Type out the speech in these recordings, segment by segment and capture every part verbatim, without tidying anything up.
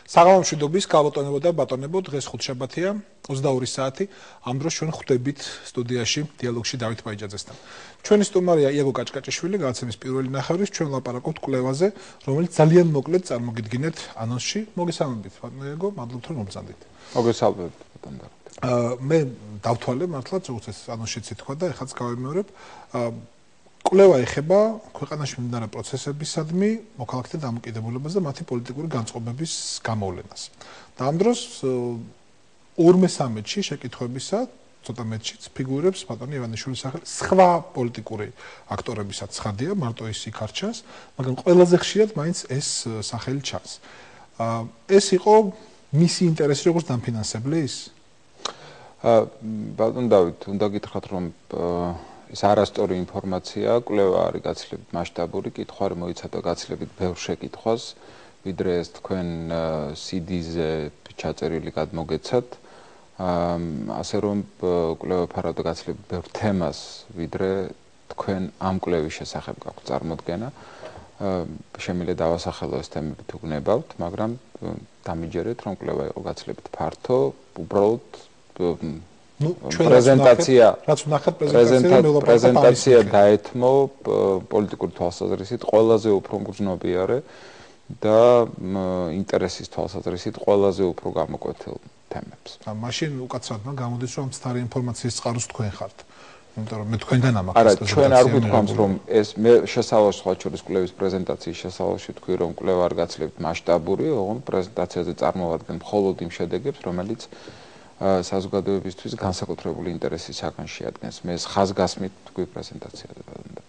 საღამო მშვიდობის გაბატონებო და ბატონებო, დღეს ხუთშაბათია, ოცდაორი საათი. ამ დროს ჩვენ ხვდებით სტუდიაში დიალოგში დავით ბაიჯაძესთან. ჩვენი სტუმარია იაგო კაჭკაჭიშვილი, გადაცემის პირველი ნახევრის, ჩვენ ლაპარაკობთ კვლევაზე, რომელიც ძალიან მოკლედ წარმოგიდგინეთ ანონსში. მოგესალმებით, ბატონო იაგო, მადლობთ რომ მობრძანდით. მოგესალმებით, ბატონო. აა მე დავთვალე მართლაც როგორც ეს ანონსშიც ითქვა და ეხლაც გავიმეორებ. აა კვლევა ეხება ქვეყანაში მიმდინარე პროცესებისადმი მოქალაქეთა დამოკიდებულებას და მათი პოლიტიკური განწყობების გამოვლენას. და ამ დროს ორ მესამედში შეკითხვებისა, ცოტა მეტშიც ფიგურებს ბატონი ივანიშვილის სახელი, სხვა პოლიტიკური აქტორებისაც ცხადია, მარტო ის იქ არ ჩანს, მაგრამ ყველაზე ხშირად მაინც ეს სახელი ჩანს. ეს იყო მისი ინტერესი როგორც დამფინანსებლის? ბატონ დავით, უნდა გითხრათ რომ ეს არასწორი ინფორმაცია, კვლევა არის გაცილებით მასშტაბური, კითხვა მოიცადა გაცილებით ბევრ შეკითხვას, ვიდრე ეს თქვენ სი დი-ზე ჩაწერილი გადმოგეცათ. ასე რომ კვლევა ფარავდა გაცილებით ბევრ თემას, ვიდრე თქვენ ამ კვლევის შესახებ გაქვთ წარმოდგენა. შემიძლია დავასახელო ეს თემები თუ გნებავთ, მაგრამ დამიჯერეთ რომ კვლევა იყო გაცილებით ფართო, უბრალოდ ну პრეზენტაცია რაც ვნახეთ პრეზენტაცია პრეზენტაცია დაეთმო პოლიტიკური თვალსაზრისით ყველაზე უფრო მგრძნობიარე და ინტერესის თვალსაზრისით ყველაზე უფრო გამოკვეთილ თემებს. მაშინ უკაცრავად გამოდის რომ მცდარი ინფორმაციის წყაროს თქვენ ხართ. იმიტომ რომ მე თქვენგან ამაქვს არა, ჩვენ არ გვიტყვამს რომ ეს მე შესავალში სხვა შორის კვლევის პრეზენტაციის შესავალში თქვი რომ კვლევა არ გაცილებით მასშტაბური, ოღონდ პრეზენტაციაზე წარმოვადგენ მხოლოდ იმ შედეგებს, რომელიც საზოგადოებისთვის განსაკუთრებული ინტერესის საგანს შეადგენს. მე ხაზგასმით თქვი პრეზენტაციაზე.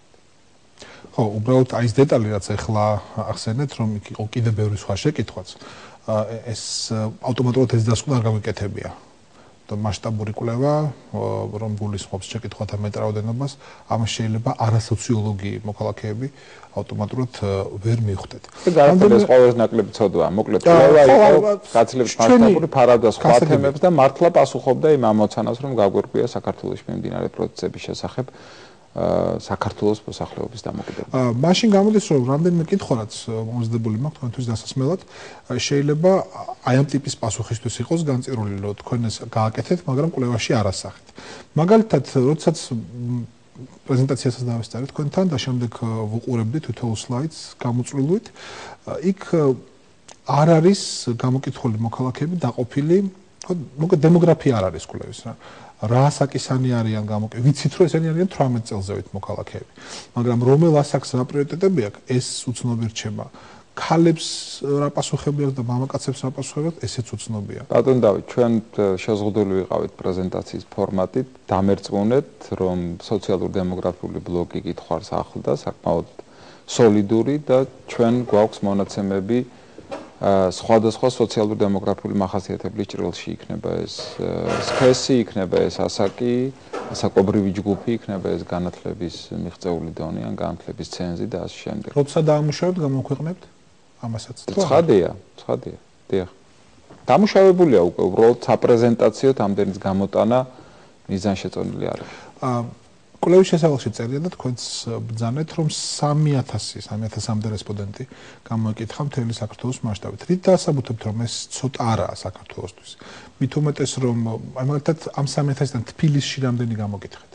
ხო, უბრალოდ აი ეს დეტალი რაც ახლა ახსენეთ, რომ იქ იყო კიდევ ბევრი სხვა შეკითხვაც, ეს ავტომატურად ეს დასკვნა არ გაგვიკეთებია. და მასშტაბური კვლევა, რომ გულისხმობს შეკითხვათა მეტ რაოდენობას, ამას შეიძლება არასოციოლოგი მოქალაქეები ავტომატურად ვერ მიხვდეთ. გარკვეულ ეს ყოველს ნაკლები ცოდვა, მოკლედ კვლევა იყო გაცილებით მასშტაბური, ფარავდა სხვა თემებს და მართლა პასუხობდა იმ ამოცანას, რომ გაგვერკვია საქართველოს მიმდინარე პროცესების შესახებ საქართველოს მოსახლეობის დამოკიდებულება. მაშინ გამოდის რომ რამდენიმე კითხვა რაც მომზადებული მაქვს თქვენთვის დასასმელად, შეიძლება აი ამ ტიპის პასუხისთვის იყოს განწირული, რომ თქვენ ეს გააკეთეთ, მაგრამ კვლევაში არ ასახეთ. მაგალითად, როდესაც პრეზენტაციასაც დავესწარი თქვენთან და შემდეგ ვუყურებდი თითოეულ სლაიდს გამოწვილვით, იქ არ არის გამოკითხული მოქალაქეები დაყოფილი, მოკლედ დემოგრაფია არ არის კვლევის რა. რა ასაკისანი არიან გამოკითხული, ვიცით რომ ესენი არიან თვრამეტ წელზევით მოქალაქეები, მაგრამ რომელ ასაკს რა პრიორიტეტები აქვს, ეს უცნობი რჩება. ქალებს რა პასუხები აქვს და მამაკაცებს რა პასუხები აქვს, ესეც უცნობია. ბატონ დავით, ჩვენ შეზღუდული ვიყავით პრეზენტაციის ფორმატით, დამერწმუნეთ, რომ სოციალურ-დემოგრაფიული ბლოკი კითხვას ახლდა, საკმაოდ სოლიდური და ჩვენ გვაქვს მონაცემები სხვადასხვა სოციალურ-დემოგრაფიული მახასიათებლის ჭრილში იქნება ეს სქესი, იქნება ეს ასაკი, ასაკობრივი ჯგუფი, იქნება ეს განათლების მიღწეული დონე ან განათლების ცენზი და ასე შემდეგ. როცა დაამუშავებთ, გამოქვეყნებთ ამასაც. ცხადია, ცხადია. დიახ. დამუშავებულია უკვე, უბრალოდ საპრეზენტაციო ამდენის გამოტანა მიზანშეწონილი არის. კვლევის შესავალში წერია და თქვენც ბრძანეთ, რომ სამი ათასი, სამი ათასამდე რესპონდენტი გამოიკითხა მთელი საქართველოს მასშტაბით. რით დაასაბუთებთ, რომ ეს ცოტა არაა საქართველოსთვის? მით უმეტეს, რომ აი მაგალითად ამ სამი ათასიდან თბილისში რამდენი გამოკითხეთ?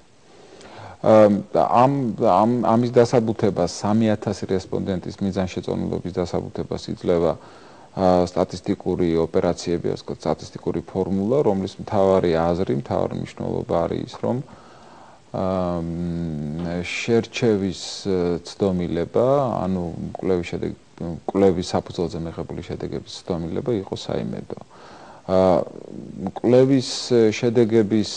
ამ ამ ამის დასაბუთებას სამი ათასი რესპონდენტის მიზანშეწონილობის დასაბუთებას იძლევა სტატისტიკური ოპერაციები, ასე ვთქვათ, სტატისტიკური ფორმულა, რომლის მთავარი აზრი, მთავარი მნიშვნელობა არის ის, რომ შერჩევის ცდომილება, ანუ კვლევის შედეგ კვლევის საფუძველზე მიღებული შედეგების ცდომილება იყო საიმედო. კვლევის შედეგების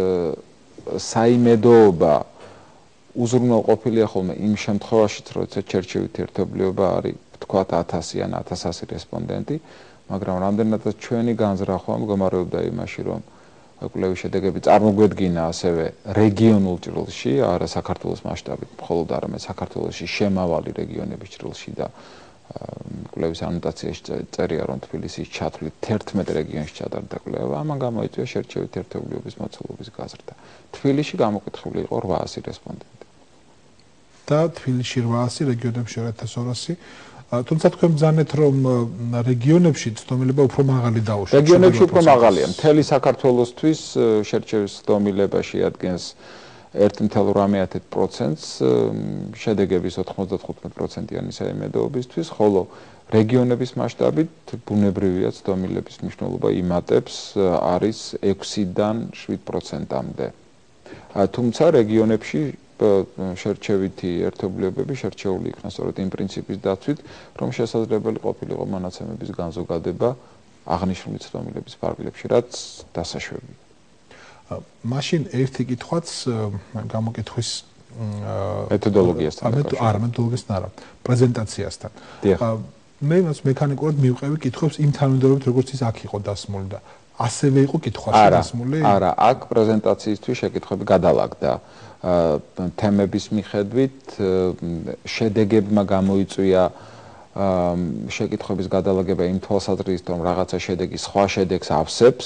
საიმედოობა უზრუნველყოფილია ხოლმე იმ შემთხვევაშიც, როცა შერჩევითი ერთობლიობა არის თქვათ ათასი ან ათას ასი რესპონდენტი, მაგრამ რამდენადაც ჩვენი განზრახვა მდგომარეობდა იმაში, რომ კვლევის შედეგები წარმოგვედგინა ასევე რეგიონულ ჭრილში, არა საქართველოს მასშტაბით, მხოლოდ არამედ საქართველოში შემავალი რეგიონების ჭრილში და კვლევის ანოტაციაში წერია, რომ თბილისის ჩათვლით თერთმეტ რეგიონში ჩატარდა კვლევა, ამან გამოიწვია შერჩევითი ერთობლიობის მოცულობის გაზრდა. თბილისში გამოკითხული იყო რვა ასი რესპონდენტი. და თბილისში რვა ასი, რეგიონებში ერთ ათას ორასი თუმცა თქვენ ბრძანეთ რომ რეგიონებში ცდომილება უფრო მაღალი დაუშვათ. რეგიონებში უფრო მაღალია. მთელი საქართველოსთვის შერჩევის ცდომილება შეადგენს ერთი ნული ოთხ პროცენტს შედეგების ოთხმოცდათხუთმეტ პროცენტიანი საიმედოობისთვის, ხოლო რეგიონების მასშტაბით ბუნებრივია ცდომილების მნიშვნელობა იმატებს არის ექვსიდან შვიდ პროცენტამდე. თუმცა რეგიონებში შერჩევითი ერთობლიობები შერჩეული იქნა სწორედ იმ პრინციპის დაცვით, რომ შესაძლებელი ყოფილიყო მონაცემების განზოგადება აღნიშნული ცდომილების ფარგლებში, რაც დასაშვებია. მაშინ ერთი კითხვაც გამოკითხვის მეთოდოლოგიასთან არა, მეთოდოლოგიასთან არა, პრეზენტაციასთან. მე მას მექანიკურად მივყევი კითხვებს იმ თანმიმდევრობით, როგორც ის აქ იყო დასმული და ასევე იყო კითხვაში დასმული? არა, აქ პრეზენტაციისთვის შეკითხვები გადალაგდა. თემების მიხედვით შედეგებმა გამოიწვია შეკითხვების გადალაგება იმ თვალსაზრისით, რომ რაღაცა შედეგი სხვა შედეგს ავსებს,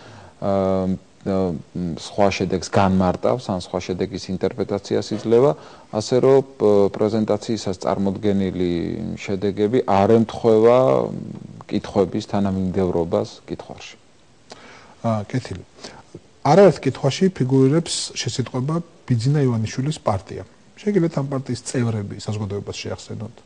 სხვა შედეგს განმარტავს, ან სხვა შედეგის ინტერპრეტაციას იძლევა, ასე რომ პრეზენტაციისას წარმოდგენილი შედეგები არ ემთხვევა კითხვების თანამიმდევრობას კითხვაში. კეთილი. არაერთ კითხვაში ფიგურირებს შესიტყვება ბიძინა ივანიშვილის პარტია. შეგიძლიათ ამ პარტიის წევრები საზოგადოებას შეახსენოთ?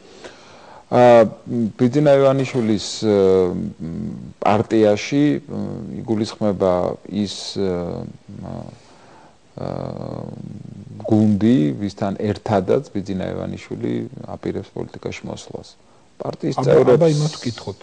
ბიძინა ივანიშვილის პარტიაში იგულისხმება ის გუნდი, ვისთან ერთადაც ბიძინა ივანიშვილი აპირებს პოლიტიკაში მოსვლას. პარტიის წევრებს აბა იმათ ვკითხოთ.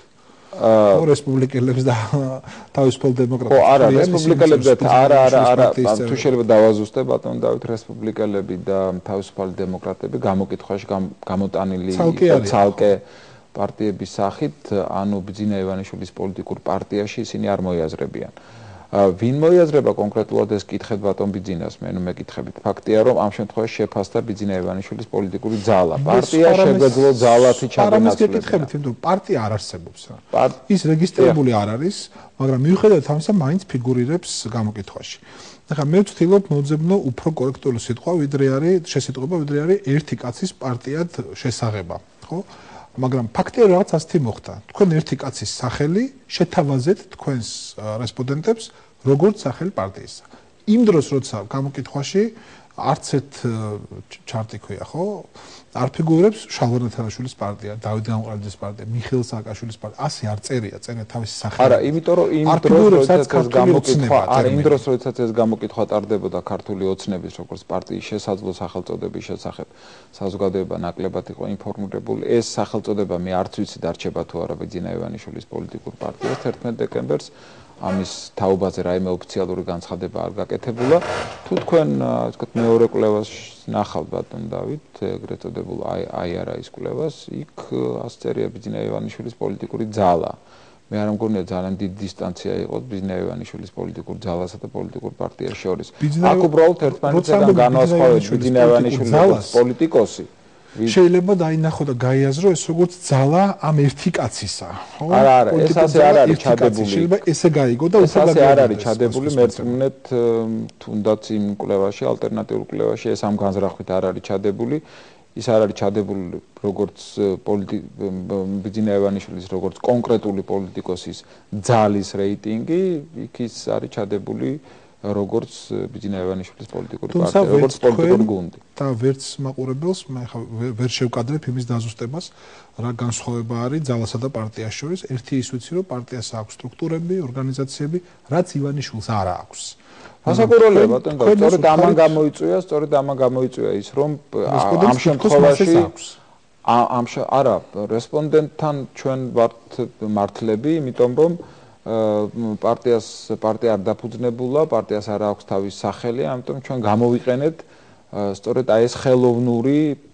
ხო, რესპუბლიკელებს და თავისუფალ დემოკრატებს. ხო, არა, რესპუბლიკელებს და არა, არა, არა, თუ შეიძლება დავაზუსტე ბატონ დავით, რესპუბლიკელები და თავისუფალი დემოკრატები გამოკითხვაში გამოტანილი ცალკე პარტიების სახით, ანუ ბიძინა ივანიშვილის პოლიტიკურ პარტიაში ისინი არ მოიაზრებიან. ვინ მოიაზრება კონკრეტულად ეს კითხეთ ბატონ ბიძინას, მე ნუ მეკითხებით. ფაქტია, რომ ამ შემთხვევაში შეფასდა ბიძინა ივანიშვილის პოლიტიკური ძალა. პარტია შეგვეძლო ძალათი ჩაგენაცვლება. იმიტომ პარტია არ არსებობს. ის რეგისტრირებული არ არის, მაგრამ მიუხედავად ამისა, მაინც ფიგურირებს გამოკითხვაში. ახლა მე ვცდილობ მოძებნო უფრო კორექტული სიტყვა, ვიდრე არის შესიტყვება, ვიდრე არის ერთი კაცის პარტიად შესაღება, ხო? მაგრამ ფაქტია რაღაც ასეთი მოხდა. თქვენ ერთი კაცის სახელი შეთავაზეთ თქვენს რესპონდენტებს როგორც სახელი პარტიისა. იმ დროს როცა გამოკითხვაში არც ერთ ჩარტი ქვია, ხო? არ ფიგურირებს შალვა ნათელაშვილის პარტია, დავით გამყრალიძის პარტია, მიხეილ სააკაშვილის პარტია. ასე არ წერია, წერია თავისი სახელი. არა, იმიტომ რომ იმ დროს როდესაც ეს გამოკითხვა, არა, იმ დროს როდესაც ეს გამოკითხვა ტარდებოდა ქართული ოცნების როგორც პარტიის შესაძლო სახელწოდების შესახებ, საზოგადოება ნაკლებად იყო ინფორმირებული. ეს სახელწოდება მე არც ვიცი დარჩება თუ არა ბიძინა ივანიშვილის პოლიტიკურ პარტიას თერთმეტ დეკემბერს. ამის თაობაზე რაიმე ოფიციალური განცხადება არ გაკეთებულა. თუ თქვენ, ასე ვთქვათ, მეორე კვლევას ნახავთ ბატონ დავით, ეგრეთ წოდებულ აი არა ის კვლევას, იქ ასე წერია ბიძინა ივანიშვილის პოლიტიკური ძალა. მე არ მგონია ძალიან დიდი დისტანცია იყოს ბიძინა ივანიშვილის პოლიტიკურ ძალასა და პოლიტიკურ პარტიას შორის. აქ უბრალოდ ერთმანეთისგან განვასხვავებთ ბიძინა ივანიშვილის პოლიტიკოსი. შეიძლება დაინახო და გაიაზრო ეს როგორც ძალა ამ ერთი კაცისა, ხო? არა, არა, ეს ასე არ არის ჩადებული. შეიძლება ესე გაიგო და უფრო ასე არ არის ჩადებული, მერწმუნეთ თუნდაც იმ კვლევაში, ალტერნატიულ კვლევაში ეს ამ განზრახვით არ არის ჩადებული. ის არ არის ჩადებული როგორც ბიძინა ივანიშვილის როგორც კონკრეტული პოლიტიკოსის ძალის რეიტინგი, იქ ის არის ჩადებული როგორც ბიძინა ივანიშვილის პოლიტიკური პარტია, როგორც პოლიტიკური გუნდი. და ვერც მაყურებელს მე ხა ვერ შევკადრებ იმის დაზუსტებას, რა განსხვავება არის ძალასა და პარტიას შორის. ერთი ის ვიცი, რომ პარტიას აქვს სტრუქტურები, ორგანიზაციები, რაც ივანიშვილს არ აქვს. გასაკვირველია ბატონო, სწორედ ამან გამოიწვია, სწორედ ამან გამოიწვია ის, რომ ამ შემთხვევაში ამ არა, რესპონდენტთან ჩვენ ვართ მართლები, იმიტომ რომ პარტიას პარტია არ დაფუძნებულა, პარტიას არ აქვს თავის სახელი, ამიტომ ჩვენ გამოვიყენეთ სწორედ აი ეს ხელოვნური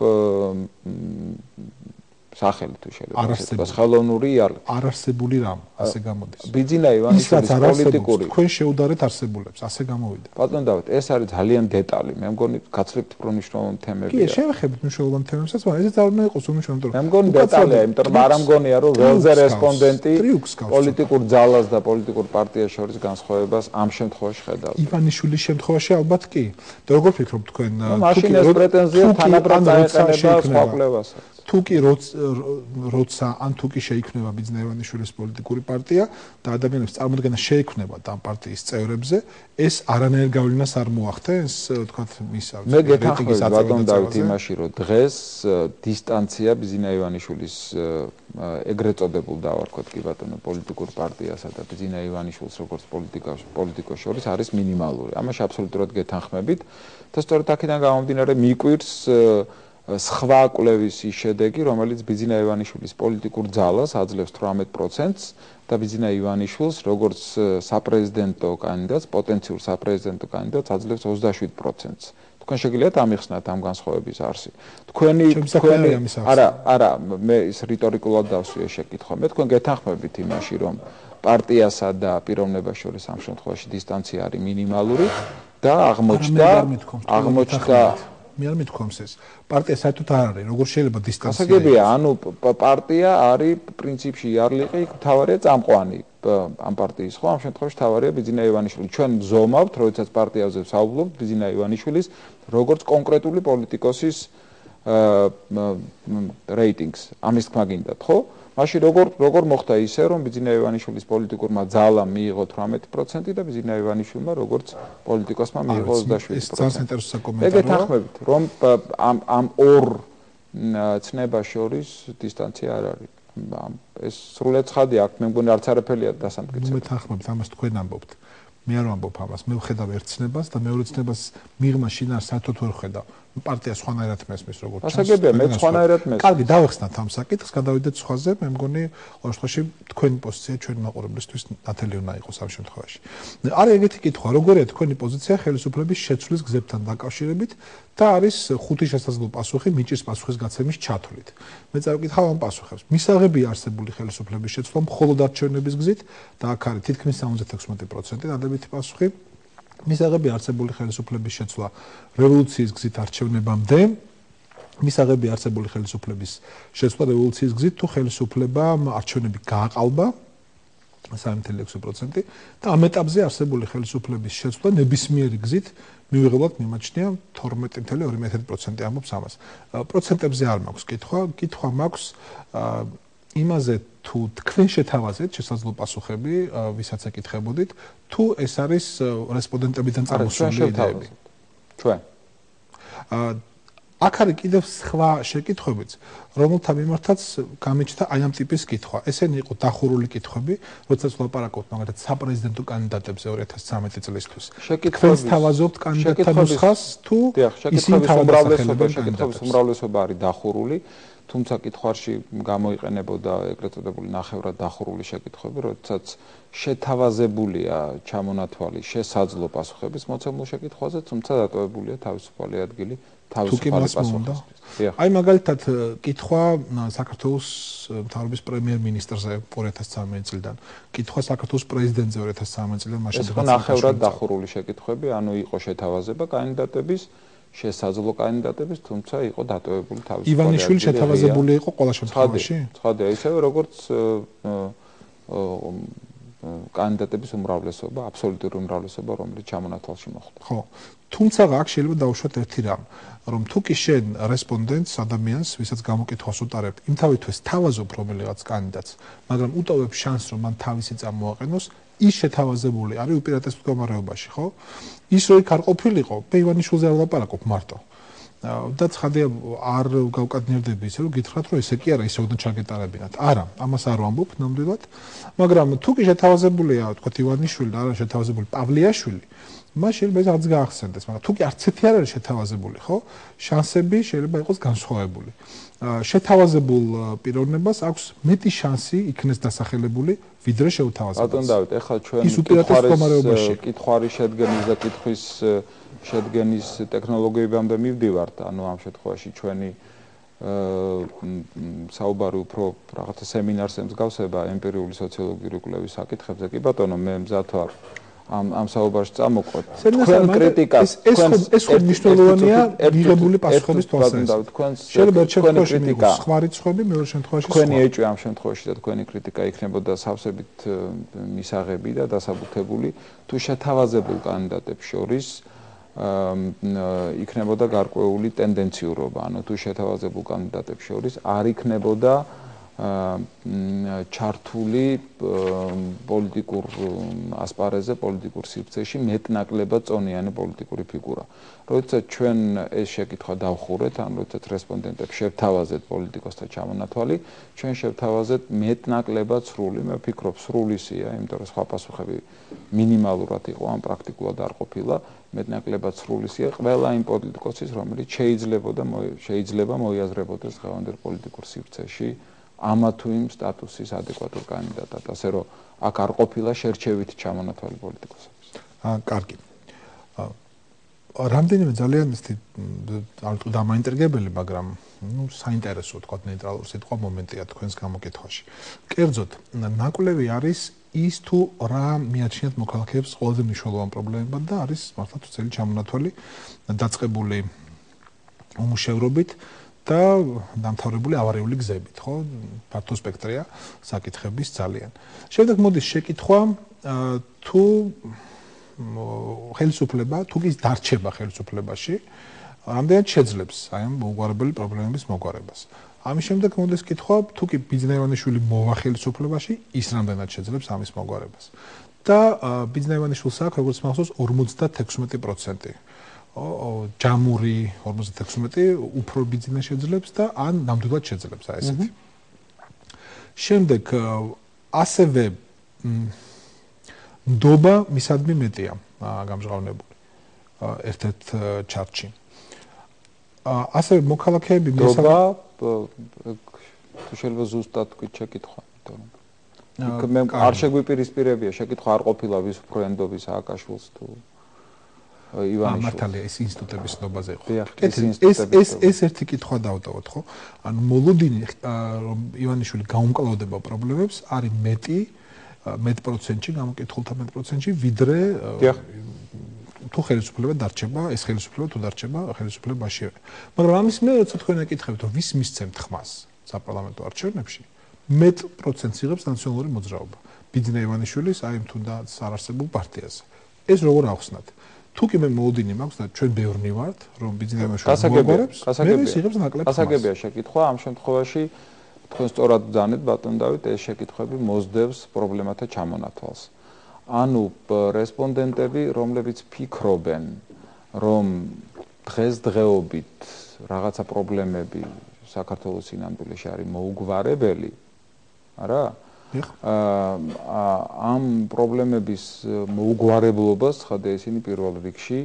სახელი თუ შეიძლება ხელოვნური არარსებული რამ ასე გამოდის. ბიძინა ივანიშვილის პოლიტიკური თქვენ შეუდარეთ არსებულებს, ასე გამოვიდა. ბატონ დავით, ეს არის ძალიან დეტალი. მე მგონი გაცლებთ უფრო მნიშვნელოვანი თემებია. კი, შევეხებით მნიშვნელოვანი თემებსაც, მაგრამ ეს არ უნდა იყოს უმნიშვნელოვანე. მე მგონი დეტალია, იმიტომ რომ არ ამგონია რომ ველზე რესპონდენტი პოლიტიკურ ძალას და პოლიტიკურ პარტიას შორის განსხვავებას ამ შემთხვევაში ხედავს. ივანიშვილის შემთხვევაში ალბათ კი. და როგორ ფიქრობთ თქვენ? მაშინ ეს პრეტენზია თანაბრად დაეყენება სხვა კვლევასაც. თუ კი როცა ან თუ კი შეიქმნება ბიძინა ივანიშვილის პოლიტიკური პარტია და ადამიანებს წარმოქმნა შეექმნება ამ პარტიის წევრებზე, ეს არანაირ გავლენას არ მოახდენს, თქვათ, მის მე გეთანხმებით ბატონ დავით იმაში, რომ დღეს დისტანცია ბიძინა ივანიშვილის ეგრეთ წოდებულ დავარქვათ კი ბატონო პოლიტიკურ პარტიასა და ბიძინა ივანიშვილს როგორც პოლიტიკოს შორის არის მინიმალური. ამაში აბსოლუტურად გეთანხმებით და სწორედ აქედან გამომდინარე მიკვირს სხვა კვლევის შედეგი, რომელიც ბიძინა ივანიშვილის პოლიტიკურ ძალას აძლევს თვრამეტ პროცენტს და ბიძინა ივანიშვილს როგორც საპრეზიდენტო კანდიდატს, პოტენციურ საპრეზიდენტო კანდიდატს აძლევს ოცდაშვიდ პროცენტს. თქვენ შეგიძლიათ ამიხსნათ ამ განსხვავების არსი. თქვენი თქვენი არა, არა, მე ის რიტორიკულად დავსვიე შეკითხვა. მე თქვენ გეთანხმებით იმაში, რომ პარტიასა და პიროვნებას შორის ამ შემთხვევაში დისტანცია არის მინიმალური და აღმოჩნდა აღმოჩნდა მე არ მithქვამს ეს. პარტია საერთოდ არ არის, როგორ შეიძლება დისტანცია? გასაგებია, ანუ პარტია არის პრინციპში იარლიყი, თავარია წამყვანი ამ პარტიის, ხო? ამ შემთხვევაში თავარია ბიძინა ივანიშვილი. ჩვენ ზომავთ, როდესაც პარტიაზე ვსაუბრობთ ბიძინა ივანიშვილის როგორც კონკრეტული პოლიტიკოსის რეიტინგს. ამის თქმა გინდათ, ხო? მაშინ როგორ როგორ მოხდა ისე, რომ ბიძინა ივანიშვილის პოლიტიკურმა ძალამ მიიღო თვრამეტი პროცენტი და ბიძინა ივანიშვილმა როგორც პოლიტიკოსმა მიიღო ოცდაშვიდი პროცენტი. ეს ძალიან ინტერესანტი კომენტარია. ეგ ეთანხმებით, რომ ამ ამ ორ ცნებას შორის დისტანცია არ არის. ეს სრულად ცხადია, აქ მე მგონი არც არაფერია დასამტკიცებელი. მე თანხმობთ, ამას თქვენ ამბობთ. მე არ ვამბობ ამას, მე ვხედავ ერთ ცნებას და მეორე ცნებას მიღმა შინაარს საერთოდ ვერ ვხედავ. პარტია სხვანაირად მესმის როგორც ჩანს. ასაგებია, მე სხვანაირად მესმის. კარგი, დავეხსნათ ამ საკითხს, გადავიდეთ სხვაზე, მე მგონი ყოველ შემთხვევაში თქვენი პოზიცია ჩვენი მაყურებლისთვის ნათელი უნდა იყოს ამ შემთხვევაში. არის ეგეთი კითხვა, როგორია თქვენი პოზიცია ხელისუფლების შეცვლის გზებთან დაკავშირებით და არის ხუთი შესაძლო პასუხი მიჭის პასუხისგაცემის ჩათვლით. მე წავიკითხავ ამ პასუხებს. მისაღებია არსებული ხელისუფლების შეცვლა მხოლოდ არჩევნების გზით და აქ არის თითქმის სამოცდაექვსმეტი პროცენტი დადებითი პასუხი. მისაღებია არსებული ხელისუფლების შეცვლა რევოლუციის გზით არჩევნებამდე. მისაღებია არსებული ხელისუფლების შეცვლა რევოლუციის გზით თუ ხელისუფლება არჩევნები გააყალბა სამი ათეული ექვსი პროცენტი და ამ ეტაპზე არსებული ხელისუფლების შეცვლა ნებისმიერი გზით მივიღებულად მიმაჩნია თორმეტი ათეული ორი პროცენტი ამბობს ამას. პროცენტებზე არ მაქვს კითხვა, კითხვა მაქვს იმაზე თუ თქვენ შეთავაზეთ შესაძლო პასუხები, ვისაც ეკითხებოდით, თუ ეს არის რესპონდენტებიდან წამოსული იდეები. ჩვენ. აქ არის კიდევ სხვა შეკითხვებიც, რომელთა მიმართაც გამიჩნდა აი ამ ტიპის კითხვა. ესენი იყო დახურული კითხვები, როდესაც ვლაპარაკობთ მაგალითად საპრეზიდენტო კანდიდატებზე ორი ათას ცხრამეტი წლისთვის. თქვენ თავაზობთ კანდიდატთა ნუსხას თუ ისინი თავადასახელებენ კითხვების უმრავლესობა არის დახურული. თუმცა კითხვაში გამოიყენებოდა ეგრეთ წოდებული ნახევრად დახურული შეკითხვები, როდესაც შეთავაზებულია ჩამონათვალი შესაძლო პასუხების მოცემულ შეკითხვაზე, თუმცა დატოვებულია თავისუფალი ადგილი თავისუფალი პასუხისთვის. აი მაგალითად კითხვა საქართველოს მთავრობის პრემიერ-მინისტრზე ორი ათას ცხრამეტი წლიდან, კითხვა საქართველოს პრეზიდენტზე ორი ათას ცხრამეტი წლიდან, მაშინ ეს ნახევრად დახურული შეკითხვები, ანუ იყო შეთავაზება კანდიდატების შესაძლო კანდიდატების, თუმცა იყო დატოვებული თავისუფალი. ივანიშვილი შეთავაზებული იყო ყველა შემთხვევაში? ცხადია, ისევე როგორც კანდიდატების უმრავლესობა, აბსოლუტური უმრავლესობა, რომელიც ჩამონათვალში მოხვდა. ხო. თუმცა აქ შეიძლება დავუშვათ ერთი რამ, რომ თუ კი შენ რესპონდენტს ადამიანს, ვისაც გამოკითხვას უტარებთ, იმთავითვეს თავაზობ რომელიღაც კანდიდატს, მაგრამ უტოვებ შანსს, რომ მან თავისი წამოაყენოს, ის შეთავაზებული არის უპირატეს მდგომარეობაში, ხო? ის რო იქ არ ყოფილიყო, მე ივანიშვილზე არ ვლაპარაკობ მარტო. და ცხადია არ გავკადნიერდები ისე რომ გითხრათ რომ ესე კი არა, ისე უნდა ჩაგეტარებინათ. არა, ამას არ ვამბობ ნამდვილად, მაგრამ თუ კი შეთავაზებულია, თქვათ ივანიშვილი და არა შეთავაზებული პავლიაშვილი, მას შეიძლება ეს არც გაახსენდეს, მაგრამ თუ კი არც ერთი არ არის შეთავაზებული, ხო? შანსები შეიძლება იყოს განსხვავებული. შეთავაზებულ პიროვნებას აქვს მეტი შანსი იქნეს დასახელებული, ვიდრე შეუთავაზებელს. ბატონ დავით, ეხლა ჩვენ კითხვის შედგენის და კითხვის შედგენის ტექნოლოგიებამდე მივდივართ, ანუ ამ შემთხვევაში ჩვენი საუბარი უფრო რაღაცა სემინარს ემსგავსება ემპირიული სოციოლოგიური კვლევის საკითხებზე. კი ბატონო, მე მზად ვარ ამ ამ საუბარში წამოყვეთ. თქვენ კრიტიკას თქვენ ეს ხო მნიშვნელოვანია მიღებული პასუხების თვალსაზრისით. შეიძლება თქვენი კრიტიკა სხვა რიცხვები მეორე შემთხვევაში თქვენი ეჭვი ამ შემთხვევაში და თქვენი კრიტიკა იქნებოდა სავსებით მისაღები და დასაბუთებული თუ შეთავაზებულ კანდიდატებს შორის იქნებოდა გარკვეული ტენდენციურობა, ანუ თუ შეთავაზებულ კანდიდატებს შორის არ იქნებოდა ჩართული პოლიტიკურ ასპარეზზე, პოლიტიკურ სივრცეში მეტნაკლებად წონიანი პოლიტიკური ფიგურა. როდესაც ჩვენ ეს შეკითხვა დავხურეთ, ან როდესაც რესპონდენტებს შევთავაზეთ პოლიტიკოსთა ჩამონათვალი, ჩვენ შევთავაზეთ მეტნაკლებად სრული, მე ვფიქრობ სრულისია, იმიტომ რომ სხვა პასუხები მინიმალურად იყო, ან პრაქტიკულად არ ყოფილა, მეტნაკლებად სრულისია ყველა იმ პოლიტიკოსის, რომელიც შეიძლებოდა შეიძლება მოიაზრებოდეს დღევანდელ პოლიტიკურ სივრცეში ამა თუ იმ სტატუსის ადეკვატურ კანდიდატად, ასე რომ აქ არ ყოფილა შერჩევით ჩამონათვალი პოლიტიკოსების. აა, კარგი. რამდენიმე ძალიან ისეთი არ ვთქვი დამაინტერგებელი, მაგრამ ნუ საინტერესო თქვა ნეიტრალური სიტყვა მომენტია თქვენს გამოკითხვაში. კერძოდ, ნაკვლევი არის ის თუ რა მიაჩნიათ მოქალაქეებს ყველაზე მნიშვნელოვანი პრობლემებად და არის მართლაც უცელი ჩამონათვალი დაწყებული უმუშევრობით და დამთავრებული ავარიული გზებით, ხო? ფართო სპექტრია საკითხების ძალიან. შემდეგ მოდის შეკითხვა თუ ხელისუფლება, თუ კი დარჩება ხელისუფლებაში, რამდენად შეძლებს აი ამ მოუგვარებელი პრობლემების მოგვარებას. ამის შემდეგ მოდის კითხვა, თუ კი ბიძინა ივანიშვილი მოვა ხელისუფლებაში, ის რამდენად შეძლებს ამის მოგვარებას. და ბიძინა ივანიშვილს აქვს როგორც მახსოვს ორმოცდათექვსმეტი პროცენტი. ჯამური ორმოცდათექვსმეტი უფრო ბიძინა შეძლებს და ან ნამდვილად შეძლებს აი ესეთი. შემდეგ ასევე ნდობა მისადმი მეტია გამჟღავნებული ერთ-ერთ ჩარტში. ასევე მოქალაქეები ნდობა თუ შეიძლება ზუსტად თქვით შეკითხვა, იმიტომ რომ მე არ შეგვიპირისპირებია შეკითხვა არ ყოფილა ვის უფრო ენდობის სააკაშვილს თუ ივანიშვილს. მართალია ეს ინსტიტუტების ნდობაზე იყო. ეს ეს ეს ერთი კითხვა დავტოვოთ, ხო? ანუ მოლოდინი რომ ივანიშვილი გაუმკლავდება პრობლემებს არის მეტი მეტ პროცენტში, გამოკითხულთა მეტ პროცენტში, ვიდრე თუ ხელისუფლება დარჩება, ეს ხელისუფლება თუ დარჩება ხელისუფლებაში. მაგრამ ამის მე როცა თქვენ ეკითხებით, რომ ვის მისცემთ ხმას საპარლამენტო არჩევნებში, მეტ პროცენტს იღებს ნაციონალური მოძრაობა. ბიძინა ივანიშვილის აი თუნდაც არარსებულ პარტიაზე. ეს როგორ ახსნათ? თუ კი მე მოლოდინი მაქვს და ჩვენ ბევრნი ვართ, რომ ბიძინა ივანიშვილი მოგვარებს, მე ის იღებს ნაკლებ ხმას. გასაგებია შეკითხვა, ამ შემთხვევაში თქვენ სწორად ვძანეთ ბატონ დავით, ეს შეკითხვები მოსდევს პრობლემათა ჩამონათვალს. ანუ რესპონდენტები, რომლებიც ფიქრობენ, რომ დღესდღეობით რაღაცა პრობლემები საქართველოს სინამდვილეში არის მოუგვარებელი, არა? ამ პრობლემების მოუგვარებლობას ხადა ისინი პირველ რიგში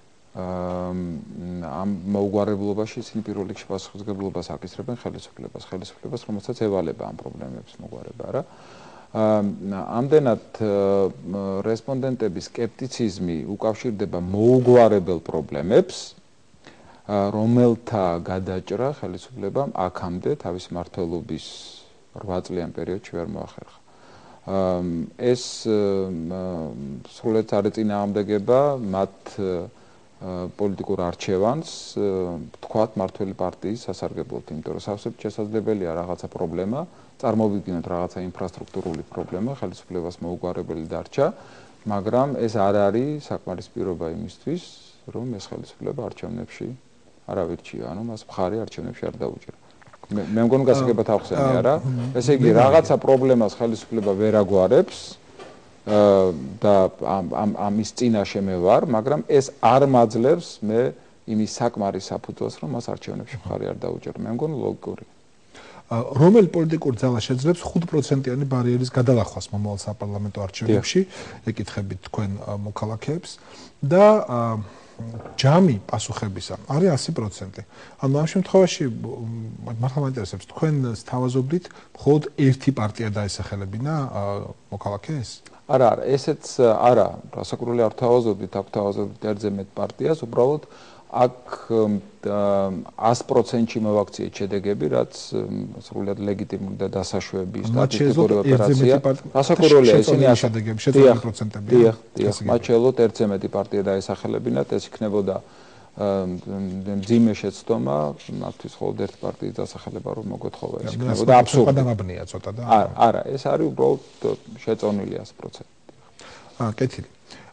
ამ მოუგვარებლობაში ისინი პირველ რიგში პასუხისმგებლობას აკისრებენ ხელისუფლებას, ხელისუფლებას, რომელსაც ევალება ამ პრობლემების მოგვარება, არა? ამდენად რესპონდენტების სკეპტიციზმი უკავშირდება მოუგვარებელ პრობლემებს, რომელთა გადაჭრა ხელისუფლებამ აქამდე თავის მმართველობის რვა წლიან პერიოდში ვერ მოახერხა. ეს სრულად არ ეწინააღმდეგება მათ პოლიტიკურ არჩევანს, თქვათ მმართველი პარტიის სასარგებლოდ, იმიტომ რომ სავსებით შესაძლებელია რაღაცა პრობლემა, წარმოვიდგინოთ რაღაცა ინფრასტრუქტურული პრობლემა, ხელისუფლებას მოუგვარებელი დარჩა, მაგრამ ეს არ არის საკმარისპირობა იმისთვის, რომ ეს ხელისუფლება არჩევნებში არ ავირჩიო, ანუ მას მხარი არჩევნებში არ დაუჭირა. მე მგონი გასაგებად ახსენე, არა? ესე იგი, რაღაცა პრობლემას ხელისუფლება ვერ აგვარებს და ამ ამის წინაშე მე ვარ, მაგრამ ეს არ მაძლევს მე იმის საკმარის საფუძველს, რომ მას არჩევნებში მხარი არ დაუჭერო. მე მგონი ლოგიკური. რომელი პოლიტიკური ძალა შეძლებს ხუთ პროცენტიანი ბარიერის გადალახვას მომავალ საპარლამენტო არჩევნებში, ეკითხებით თქვენ მოქალაქეებს და ჯამი პასუხებისა არის ასი პროცენტი. ანუ ამ შემთხვევაში მართლა მაინტერესებს თქვენ სთავაზობდით მხოლოდ ერთი პარტია დაესახელებინა მოქალაქეს? არა, არა, ესეც არა, რასაკურველი არ თავაზობდით, აქ თავაზობდით ერთზე მეტ პარტიას, უბრალოდ აქ ას პროცენტში მოვაქციეთ შედეგები, რაც სრულად ლეგიტიმური და დასაშვები სტატისტიკური ოპერაცია. რასაკურველია ისინი შედეგები, შეწყვეტილი პროცენტები. დიახ, დიახ, მათ შეძლოთ ერთზე მეტი პარტია დაესახელებინათ, ეს იქნებოდა მძიმე შეცდომა, მათთვის მხოლოდ ერთ პარტიის დასახელება რომ მოგვეთხოვა, ეს იქნებოდა აბსურდი. გადამაბნია ცოტა და არა, არა, ეს არის უბრალოდ შეწონილი ას პროცენტი. აა, კეთილი.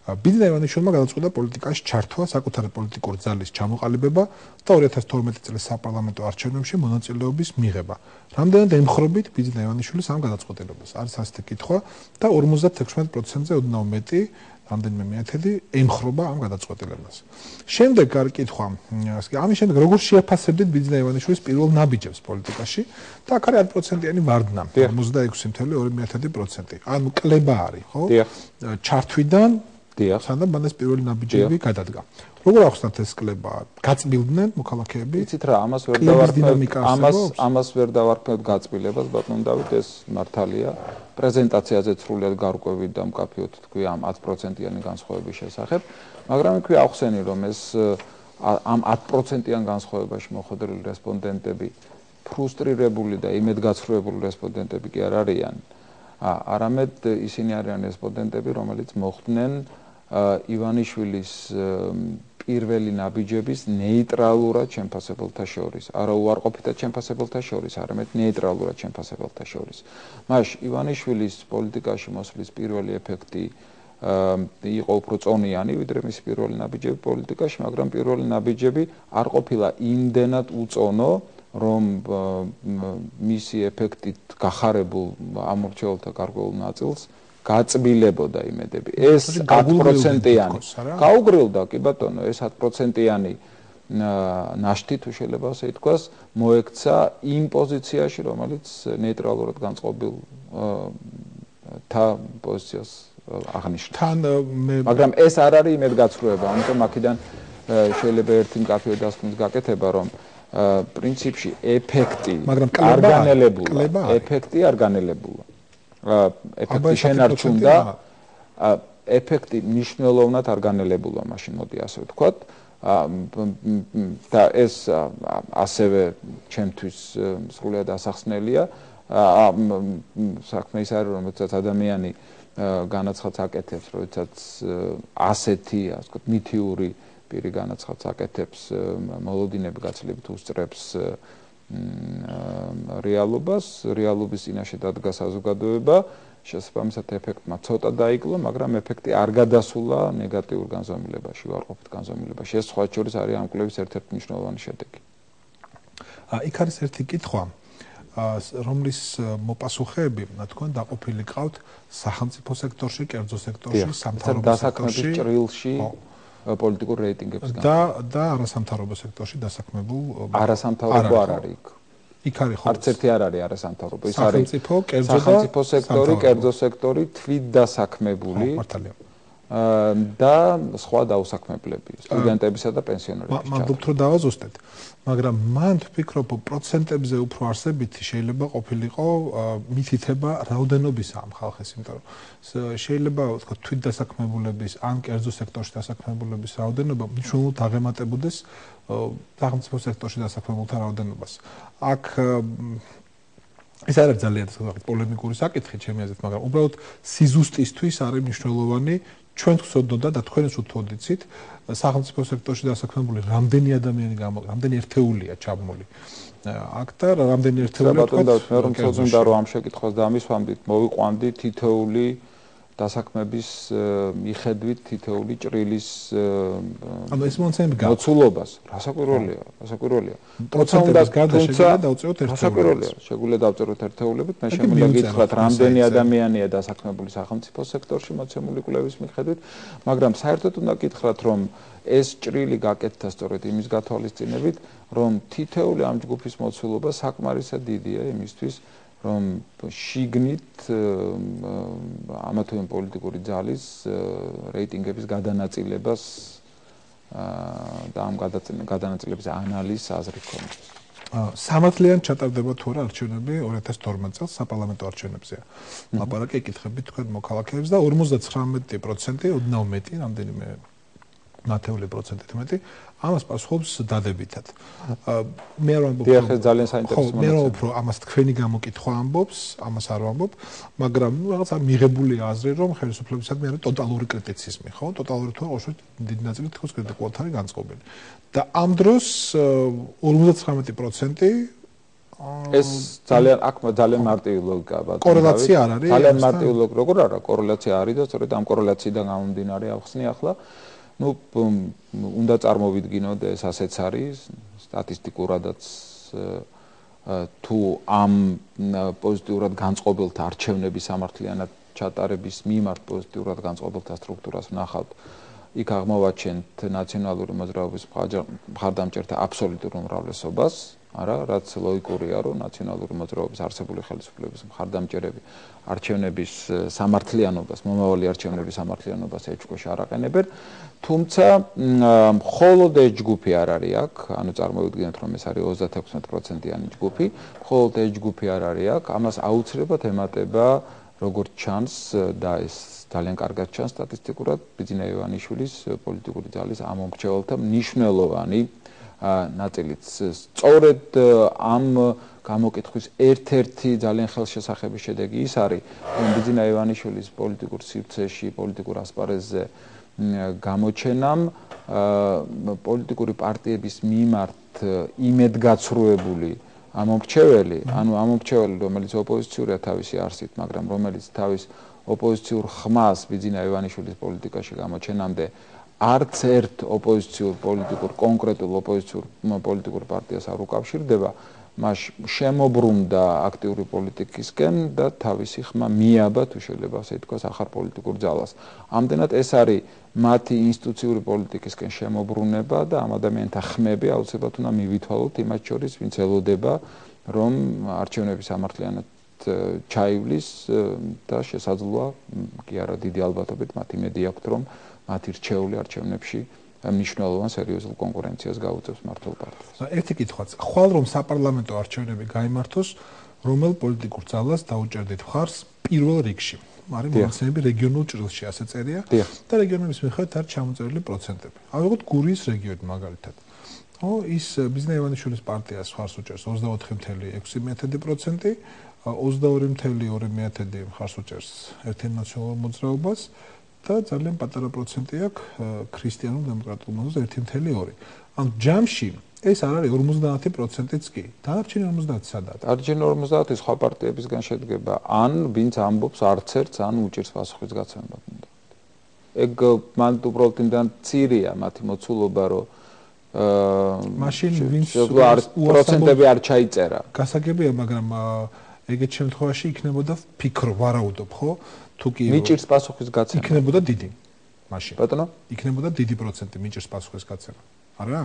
ბიძინა ივანიშვილმა გადაწყვიტა პოლიტიკაში ჩართვა, საკუთარი პოლიტიკური ძალის ჩამოყალიბება და ორი ათას თორმეტი წლის საპარლამენტო არჩევნებში მონაწილეობის მიღება. რამდენად ემხრობით ბიძინა ივანიშვილის ამ გადაწყვეტილებას? არის ასეთი კითხვა და ორმოცდათექვსმეტ პროცენტზე ოდნავ მეტი რამდენიმე მეათედი ემხრობა ამ გადაწყვეტილებას. შემდეგ არის კითხვა, ამის შემდეგ როგორ შეაფასებდით ბიძინა ივანიშვილის პირველ ნაბიჯებს პოლიტიკაში და აქ არის ათი პროცენტიანი ვარდნა, ორმოცდაექვსი კoma ორი პროცენტი. ანუ კლება არის, ხო? ჩართვიდან სანამ მან ეს პირველი ნაბიჯები გადადგა. როგორ ახსნათ ეს კლება? გაწმილდნენ მოქალაქეები? იცით რა, ამას ვერ დავარქმევთ, ამას ამას ვერ დავარქმევთ გაწმილებას, ბატონო დავით, ეს მართალია. პრეზენტაციაზე სრულიად გარკვევით და მკაფიოდ თქვი ამ ათი პროცენტიანი განსხვავების შესახებ, მაგრამ იქვე ახსენი რომ ეს ამ ათი პროცენტიან განსხვავებაში მოხვედრილი რესპონდენტები ფრუსტრირებული და იმედგაცრუებული რესპონდენტები კი არ არიან. არამედ ისინი არიან რესპონდენტები, რომელიც მოხვდნენ ივანიშვილის პირველი ნაბიჯების ნეიტრალურად შემფასებელთა შორის, არა უარყოფითად შემფასებელთა შორის, არამედ ნეიტრალურად შემფასებელთა შორის. მაშინ ივანიშვილის პოლიტიკაში მოსვლის პირველი ეფექტი იყო უფრო წონიანი, ვიდრე მისი პირველი ნაბიჯები პოლიტიკაში, მაგრამ პირველი ნაბიჯები არ ყოფილა იმდენად უწონო, რომ მისი ეფექტით გახარებულ ამორჩეულთა გარკვეულ ნაწილს გაწმილებოდა იმედები. ეს ათი პროცენტიანი გაუგრილდა, კი ბატონო, ეს ათი პროცენტიანი ნაშთი თუ შეიძლება ასე ითქვას, მოექცა იმ პოზიციაში, რომელიც ნეიტრალურად განწყობილ თა პოზიციას აღნიშნავს. თან მე მაგრამ ეს არ არის იმედგაცრუება, ამიტომ აქედან შეიძლება ერთი მკაფიო დასკვნის გაკეთება, რომ პრინციპში ეფექტი არ განელებულა, ეფექტი არ განელებულა. ეფექტი შენარჩუნდა, ეფექტი მნიშვნელოვნად არ განელებულა, მაშინ მოდი ასე ვთქვათ. და ეს ასევე ჩემთვის სრულიად ასახსნელია. საქმე ის არის, რომ როდესაც ადამიანი განაცხადს აკეთებს, როდესაც ასეთი, ასე ვთქვათ, მითიური პირი განაცხადს აკეთებს, მოლოდინები გაცილებით უსწრებს რეალობას, რეალობის წინაშე დადგა საზოგადოება, შესაბამისად ეფექტმა ცოტა დაიკლო, მაგრამ ეფექტი არ გადასულა ნეგატიურ განზომილებაში, უარყოფით განზომილებაში. ეს სხვა შორის არის ამ კვლევის ერთ-ერთი მნიშვნელოვანი შედეგი. იქ არის ერთი კითხვა, რომლის მოპასუხეები, თქვენ დაყოფილი ყავთ სახელმწიფო სექტორში, კერძო სექტორში, სამთავრობო სექტორში, ჭრილში, პოლიტიკურ რეიტინგებს და და არასამთავრობო სექტორში დასაქმებულ არასამთავრობო არ არის იქ. იქ არის ხო? არც ერთი არ არის არასამთავრობო, ის არის სახელმწიფო, კერძო და სახელმწიფო სექტორი, კერძო სექტორი თვით დასაქმებული. მართალია. და სხვა დაუსაქმებლები, სტუდენტებისა და პენსიონერების. მადლობთ რომ დავაზუსტეთ. მაგრამ მან ვფიქრობ, პროცენტებზე უფრო არსებითი შეიძლება ყოფილიყო მითითება რაოდენობისა ამ ხალხის, იმიტომ რომ შეიძლება ვთქვათ თვით დასაქმებულების ან კერძო სექტორში დასაქმებულების რაოდენობა მნიშვნელოვნად აღემატებოდეს სახელმწიფო სექტორში დასაქმებულთა რაოდენობას. აქ ეს არის ძალიან პოლემიკური საკითხი ჩემი აზრით, მაგრამ უბრალოდ სიზუსტისთვის არის მნიშვნელოვანი ჩვენ ვცოდნოდა და თქვენს უთოდიცით სახელმწიფო სექტორში დასაქმებული რამდენი ადამიანი გამო, რამდენი ერთეულია ჩაბმული. აქ და რამდენი ერთეულია თქვა. მე რომ ვცოდნოდა რომ ამ შეკითხვას დამისვამდით, მოვიყვანდი თითოეული დასაქმების მიხედვით თითოეული ჭრილის ანუ ეს მონაცემები მოცულობას, რასაკვირველია, რასაკვირველია. პროცენტების გარდა შეგვიძლია დავწეროთ ერთეულებით. რასაკვირველია, შეგვიძლია დავწეროთ ერთეულებით, მე შემიძლია გითხრათ რამდენი ადამიანია დასაქმებული სახელმწიფო სექტორში მოცემული კვლევის მიხედვით, მაგრამ საერთოდ უნდა გითხრათ, რომ ეს ჭრილი გაკეთდა სწორედ იმის გათვალისწინებით, რომ თითოეული ამ ჯგუფის მოცულობა საკმარისად დიდია იმისთვის, რომ შიგნით ამა თუ იმ პოლიტიკური ძალის რეიტინგების გადანაწილებას და ამ გადანაწილების ანალიზს აზრი ჰქონდეს. სამართლიან ჩატარდება თუ არა არჩევნები ორი ათას თორმეტ წელს საპარლამენტო არჩევნებზეა. ლაპარაკი ეკითხებით თქვენ მოქალაქეებს და ორმოცდათხრამეტი პროცენტი ოდნავ მეტი, რამდენიმე ნათეული პროცენტით მეტი ამას პასუხობს დადებითად. მე არ ვამბობ, დიახ, ეს ძალიან საინტერესო მე რა უფრო ამას თქვენი გამოკითხვა ამბობს, ამას არ ვამბობ, მაგრამ ნუ რაღაცა მიღებული აზრი, რომ ხელისუფლებისადმი არის ტოტალური კრიტიციზმი, ხო? ტოტალური თუ ოშო დიდი ნაწილი თქოს კრიტიკულად არის განწყობილი. და ამ დროს ორმოცდათხრამეტი პროცენტი ეს ძალიან აქ ძალიან მარტივი ლოგიკაა ბატონო. კორელაცია არ არის? ძალიან მარტივი ლოგიკა, როგორ არა, კორელაცია არის და სწორედ ამ კორელაციიდან გამომდინარე ავხსნი ახლა. ნუ უნდა წარმოვიდგინოთ ეს ასეც არის სტატისტიკურადაც თუ ამ პოზიტიურად განწყობილთა არჩევნების სამართლიანად ჩატარების მიმართ პოზიტიურად განწყობილთა სტრუქტურას ვნახავთ, იქ აღმოვაჩენთ ნაციონალური მოძრაობის მხარდამჭერთა აბსოლუტურ უმრავლესობას, არა, რაც ლოგიკურია, რომ ნაციონალური მოძრაობის არსებული ხელისუფლების მხარდამჭერები არჩევნების სამართლიანობას, მომავალი არჩევნების სამართლიანობას ეჭვქვეშ არ აყენებენ, თუმცა მხოლოდ ეს ჯგუფი არ არის აქ, ანუ წარმოვიდგინოთ, რომ ეს არის ოცდაექვსი პროცენტიანი ჯგუფი, მხოლოდ ეს ჯგუფი არ არის აქ, ამას აუცილებლად ემატება როგორც ჩანს და ეს ძალიან კარგად ჩანს სტატისტიკურად ბიძინა ივანიშვილის პოლიტიკური ძალის ამომრჩეველთა მნიშვნელოვანი ნაწილიც. სწორედ ამ გამოკითხვის ერთ-ერთი ძალიან ხელშესახები შედეგი ის არის, რომ ბიძინა ივანიშვილის პოლიტიკურ სივრცეში, პოლიტიკურ ასპარეზზე გამოჩენამ პოლიტიკური პარტიების მიმართ იმედგაცრუებული ამომრჩეველი, ანუ ამომრჩეველი, რომელიც ოპოზიციურია თავისი არსით, მაგრამ რომელიც თავის ოპოზიციურ ხმას ბიძინა ივანიშვილის პოლიტიკაში გამოჩენამდე არც ერთ ოპოზიციურ პოლიტიკურ კონკრეტულ ოპოზიციურ პოლიტიკურ პარტიას არ უკავშირდება, მას შემოbrumდა აქტიური პოლიტიკისკენ და თავისი ხმა მიაბა, თუ შეიძლება ასე ითქვას, ახალ პოლიტიკურ ძალას. ამდენად ეს არის მათი ინსტიტუციური პოლიტიკისკენ შემოbrunება და ამ ადამიანთა ხმები აუცილებლად უნდა მივითვალოთ იმათ შორის, ვინც ელოდება, რომ არჩევნების სამართლიანად ჩაივლის და შესაძლოა, კი არა დიდი ალბათობით მათ იმედი აქვთ, რომ მათი რჩეული არჩევნებში მნიშვნელოვან სერიოზულ კონკურენციას გაუწევს მართულ პარტიას. ერთი კითხვაც, ხვალ რომ საპარლამენტო არჩევნები გაიმართოს, რომელ პოლიტიკურ ძალას დაუჭერდით მხარს პირველ რიგში? არის მონაცემები რეგიონულ ჭრილში, ასე წერია და რეგიონების მიხედვით არის ჩამოწერილი პროცენტები. ავიღოთ გურიის რეგიონი მაგალითად. ო ის ბიძინა ივანიშვილის პარტიას მხარს უჭერს ოცდაოთხი კoma ექვსი პროცენტი, ოცდაორი კoma ორი მხარს უჭერს ერთ ნაციონალურ მოძრაობას და ძალიან პატარა პროცენტი აქვს ქრისტიანულ დემოკრატიულ მოძრაობას ერთი კoma ორი. ანუ ჯამში ეს არ არის ორმოცდაათი პროცენტიც კი. დანარჩენი ორმოცდაათი სადაა? დანარჩენი ორმოცდაათი სხვა პარტიებისგან შედგება, ან ვინც ამბობს არც ერთს, ან უჭირს პასუხის გაცემად. ეგ მან უბრალოდ იმდან მცირეა მათი მოცულობა, რომ მაშინ ვინც პროცენტები არ ჩაიწერა. გასაგებია, მაგრამ ეგეთ შემთხვევაში იქნებოდა ფიქრო, ვარაუდობ, ხო? თუ კი მიჭირს პასუხის გაცემა. იქნებოდა დიდი. მაშინ. ბატონო? იქნებოდა დიდი პროცენტი მიჭირს პასუხის გაცემა. არა?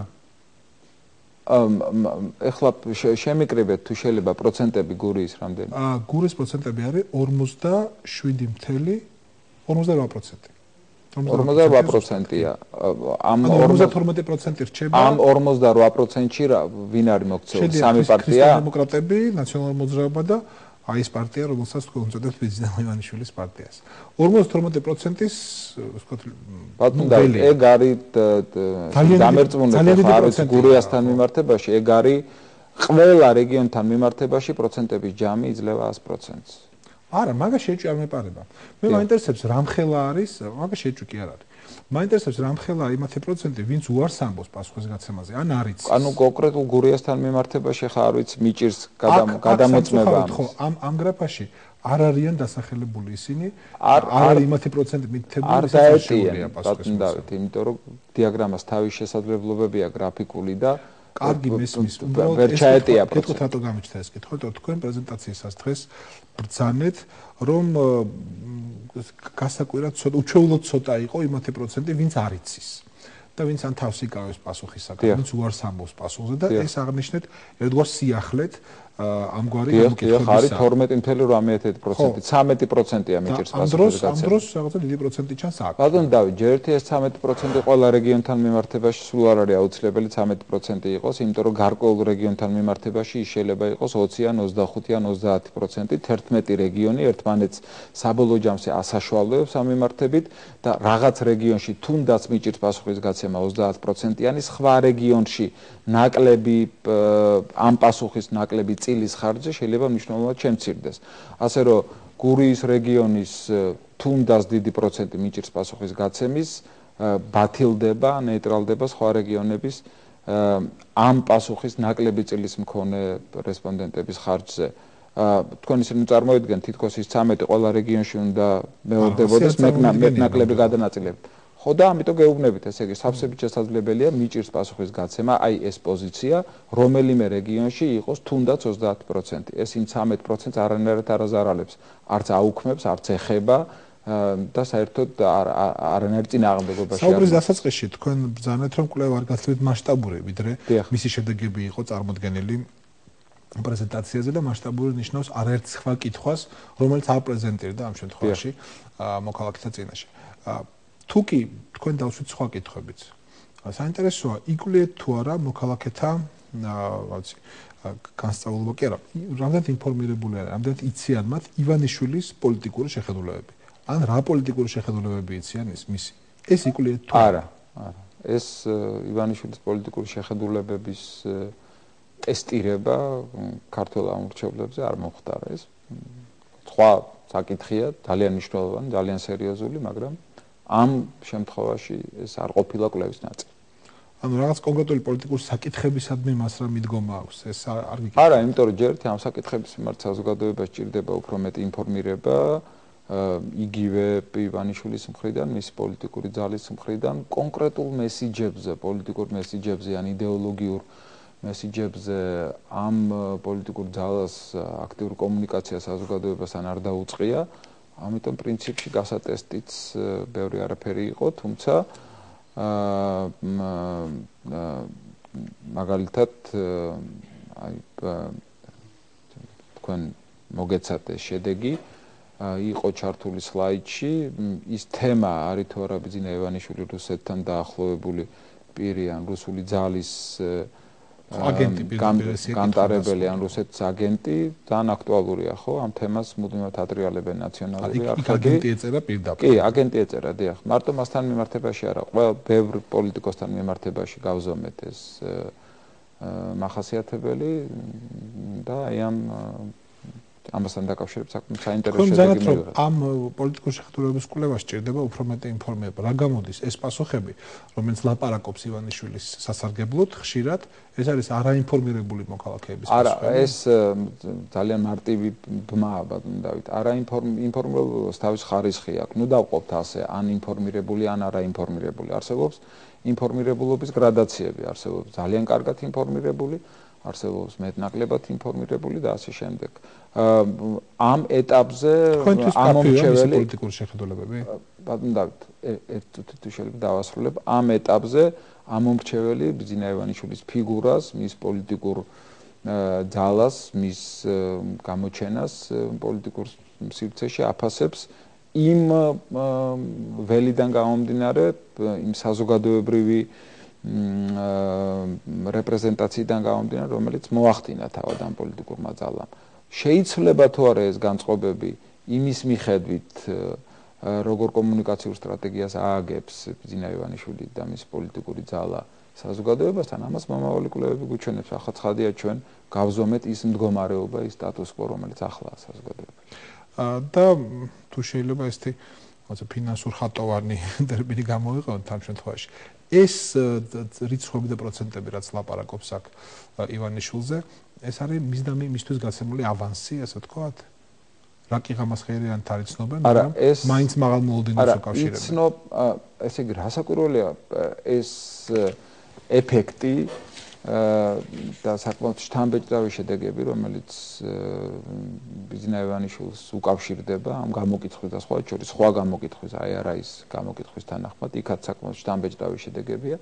ეხლა შემიკრიბეთ თუ შეიძლება პროცენტები გურიის რამდენი? აა გურიის პროცენტები არის ორმოცდაშვიდი კoma ორმოცდაოთხ პროცენტი. ორმოცდაოთხ პროცენტია. ამ ორმოცდათორმეტი პროცენტი რჩება. ამ ორმოცდაოთხ პროცენტში ვინ არის მოქცეული? სამი პარტია. დემოკრატები, ნაციონალური მოძრაობა და აი ეს პარტია, რომელსაც თქვენ უწოდებთ ბიძინა ივანიშვილის პარტიას. ორმოცდათორმეტი პროცენტის, ვთქვათ, ბატონო, ეგ არის დამერწმუნებული არის გურიასთან მიმართებაში, ეგ არის ყველა რეგიონთან მიმართებაში პროცენტების ჯამი იძლევა ას პროცენტს. არა, მაგას შეჭი არ მეპარება. მე მაინტერესებს რამხელა არის, მაგას შეჭი კი არ არის. მაინტერესებს რამხელა იმათი პროცენტი, ვინც უარს ამბობს პასუხის გაცემაზე, ან არის. ანუ კონკრეტულ გურიასთან მიმართებაში ხა არ ვიცი მიჭირს გადამოწმება. ხო, ამ ამ გრაფაში არ არიან დასახელებული ისინი, არ არის იმათი პროცენტი მითითებული, არ დაეტია პასუხის გაცემა, იმიტომ რომ დიაგრამას თავის შესაძლებლობებია გრაფიკული და კარგი მესმის, ვერ ჩაეტია პროცენტი. კითხოთ რატო გამიჩნდა ეს კითხვა, რომ თქვენ პრეზენტაციისას დღეს ბრძანეთ, რომ გასაკვირად ცოტა უჩვეულოდ ცოტა იყო იმათი პროცენტი, ვინც არ იცის და ვინც ან თავს იკავებს პასუხისაგან, ვინც უარს ამბობს პასუხზე და ეს აღნიშნეთ ერთგვარ სიახლეთ ამგვარი გამოკითხების. ხა არის თორმეტი კoma რამე პროცენტი, ცამეტი პროცენტია მიჭირს პასუხის გაცემა. ამ დროს რაღაცა დიდი პროცენტი ჩანს აქ. ბატონო დავით, ჯერ ერთი ეს ცამეტი პროცენტი ყველა რეგიონთან მიმართებაში სულ არ არის აუცილებელი ცამეტი პროცენტი იყოს, იმიტომ რომ გარკვეულ რეგიონთან მიმართებაში ის შეიძლება იყოს ოცი ან ოცდახუთი ან ოცდაათი პროცენტი, თერთმეტი რეგიონი ერთმანეთს საბოლოო ჯამში ასაშუალებს ამ მიმართებით და რაღაც რეგიონში თუნდაც მიჭირს პასუხის გაცემა ოცდაათი პროცენტიანი, სხვა რეგიონში ნაკლები ამ პასუხის ნაკლები წილის ხარჯზე შეიძლება მნიშვნელოვნად შემცირდეს. ასე რომ გურიის რეგიონის თუნდაც დიდი პროცენტი მიჭირს პასუხის გაცემის, ბათილდება, ნეიტრალდება სხვა რეგიონების ამ პასუხის ნაკლები წილის მქონე რესპონდენტების ხარჯზე თქვენ ისინი წარმოიდგენთ თითქოს ის ცამეტი ყველა რეგიონში უნდა მეორდებოდეს მეტნაკლები გადანაწილებით. ხო და ამიტომ გეუბნებით, ესე იგი, სავსებით შესაძლებელია მიჭირს პასუხის გაცემა აი ეს პოზიცია, რომელიმე რეგიონში იყოს თუნდაც ოცდაათი პროცენტი. ეს იმ ცამეტ პროცენტს არანაირად არ აზარალებს, არც აუქმებს, არც ეხება და საერთოდ არანაირ წინააღმდეგობაში. საუბრის დასაწყისში თქვენ ბრძანეთ, რომ კვლევ არ გაცილებით მასშტაბური, ვიდრე მისი შედეგები იყო წარმოდგენილი პრეზენტაციაზე და მასშტაბური ნიშნავს არაერთ სხვა კითხვას, რომელიც არ პრეზენტირდა ამ შემთხვევაში მოქალაქეთა წინაშე. თუ კი თქვენ დავსვით სხვა კითხვებიც. საინტერესოა, იკვლიეთ თუ არა მოქალაქეთა, რაღაცი, განსწავლება კი არა, რამდენად ინფორმირებული არიან, რამდენად იციან მათ ივანიშვილის პოლიტიკური შეხედულებები. ან რა პოლიტიკური შეხედულებები იციან ის მისი. ეს იკვლიეთ თუ არა, არა. ეს ივანიშვილის პოლიტიკური შეხედულებების ტესტირება ქართულ ამორჩევლებზე არ მომხდარა ეს. სხვა საკითხია, ძალიან მნიშვნელოვანი, ძალიან სერიოზული, მაგრამ ამ შემთხვევაში ეს არ ყოფილა კვლევის ნაწილი. ანუ რაღაც კონკრეტული პოლიტიკური საკითხებისადმი მას რა მიდგომა აქვს, ეს არ გიგებთ. არა, იმიტომ რომ ჯერ ამ საკითხების მიმართ საზოგადოებას ჭირდება უფრო მეტი ინფორმირება, იგივე ივანიშვილის მხრიდან, მისი პოლიტიკური ძალის მხრიდან, კონკრეტულ მესიჯებზე, პოლიტიკურ მესიჯებზე, ან იდეოლოგიურ მესიჯებზე ამ პოლიტიკურ ძალას აქტიურ კომუნიკაციას საზოგადოებასთან არ დაუწყია. ამიტომ პრინციპში გასატესტიც ბევრი არაფერი იყო, თუმცა მაგალითად აი თქვენ მოგეცათ ეს შედეგი იყო ჩართული სლაიდში ის თემა არის თუ არა ბიძინა ივანიშვილი რუსეთთან დაახლოებული პირი ან რუსული ძალის აგენტი განტარებელი ან რუსეთის აგენტი ძალიან აქტუალურია ხო ამ თემას მუდმივად ატრიალებენ ნაციონალური არქივი. აგენტი ეწერა პირდაპირ. კი, აგენტი ეწერა, დიახ. მარტო მასთან მიმართებაში არა, ყველა ბევრ პოლიტიკოსთან მიმართებაში გავზომეთ ეს მახასიათებელი და აი ამ ამასთან დაკავშირებით საკმაოდ საინტერესო შედეგი მივიღეთ. ამ პოლიტიკურ შეხედულებების კვლევას ჭირდება უფრო მეტი ინფორმირება. რა გამოდის ეს პასუხები, რომელიც ლაპარაკობს ივანიშვილის სასარგებლოდ, ხშირად ეს არის არაინფორმირებული მოქალაქეების პასუხები. არა, ეს ძალიან მარტივი ბმაა, ბატონო დავით. არაინფორმირებულობის თავის ხარისხი აქვს. ნუ დავყოფთ ასე, ან ინფორმირებული, ან არაინფორმირებული. არსებობს ინფორმირებულობის გრადაციები, არსებობს ძალიან კარგად ინფორმირებული, არსებობს მეტნაკლებად ინფორმირებული და ასე შემდეგ. ამ ეტაპზე ამომრჩეველი პოლიტიკური შეხედულებები? ბატონო დავით, ერთ წუთით თუ შეიძლება დავასრულებ. ამ ეტაპზე ამომრჩეველი ბიძინა ივანიშვილის ფიგურას, მის პოლიტიკურ ძალას, მის გამოჩენას პოლიტიკურ სივრცეში აფასებს იმ ველიდან გამომდინარე, იმ საზოგადოებრივი რეპრეზენტაციიდან გამომდინარე, რომელიც მოახდინა თავად ამ პოლიტიკურმა ძალამ. შეიძლება თუ არა ეს განწყობები იმის მიხედვით, როგორ კომუნიკაციურ სტრატეგიას ააგებს ბიძინა ივანიშვილი და მის პოლიტიკური ძალა საზოგადოებასთან, ამას მომავალი კვლევები გვიჩვენებს. ახლა ცხადია ჩვენ გავზომეთ ის მდგომარეობა, ის სტატუს კვო, რომელიც ახლა საზოგადოებაში. და თუ შეიძლება ესეთი რაღაცა ფინანსურ ხატოვანი ტერმინი გამოვიყენოთ ამ შემთხვევაში. ეს რიცხვები და პროცენტები, რაც ლაპარაკობს აქ ივანიშვილზე, ეს არის მისდამი მისთვის გაცემული ავანსი, ასე ვთქვათ? რა კი ღამას ხერიანთ არ იცნობენ, მაგრამ მაინც მაღალ მოლოდინებს უკავშირებენ. არა, იცნობ, ესე იგი, რასაკვირველია ეს ეფექტი და საკმაოდ შთამბეჭდავი შედეგები, რომელიც ბიძინა ივანიშვილს უკავშირდება ამ გამოკითხვის და სხვა შორის, სხვა გამოკითხვის, აი არა ის გამოკითხვის თანახმად, იქაც საკმაოდ შთამბეჭდავი შედეგებია.